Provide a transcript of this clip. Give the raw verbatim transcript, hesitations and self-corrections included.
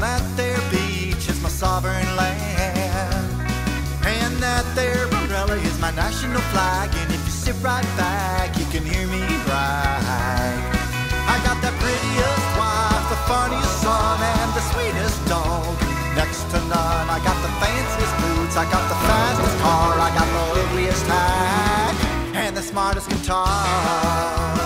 that there beach is my sovereign land, and that there umbrella is my national flag. And if you sit right back, you can hear me brag. I got the prettiest wife, the funniest son, and the sweetest dog, next to none. I got the fanciest boots, I got the fastest car, I got the ugliest hat, and the smartest guitar.